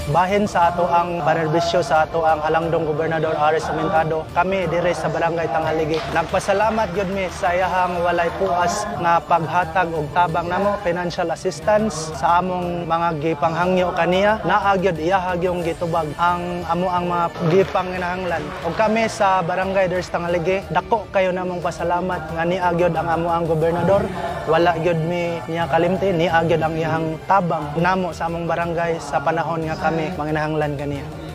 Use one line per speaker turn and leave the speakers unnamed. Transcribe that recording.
bahin sa ato ang panerbisyo sa ato ang Halangdong Gobernador Aris Amentado. Kami dire sa Barangay Tangaligi nagpasalamat gyud mi sa iyahang walay puas nga paghatag og tabang namo financial assistance sa among mga gipanghangyo kaniya. Naa gyud iyaha yung gitubag ang amo ang mga gipanginahanglan. Og kami sa Barangay dire sa Tangaligi dako kayo namong pasalamat nga niya gyud ang amo ang gobernador. Wala gyud mi niya kalimti, niya gyud ang iyang tabang namo sa among barangay sa panahon nga kami manginahanglan kaniya.